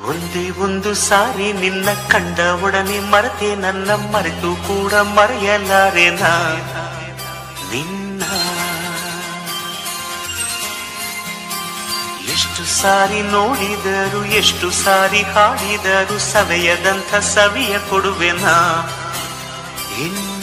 ಒಂದೇ ಒಂದು ಸಾರಿ ನಿನ್ನ ಕಂಡ ಒಡನೆ ಮರೆತೆ ನನ್ನ ಮರೆತು ಕೂಡ ಮರೆಯಲಾರೆನಾ ನಿನ್ನ. ಎಷ್ಟು ಸಾರಿ ನೋಡಿದರು ಎಷ್ಟು ಸಾರಿ ಹಾಡಿದರು ಸವೆಯದಂಥ ಸವಿಯ ಕೊಡುವೆನಾ ಇನ್ನು.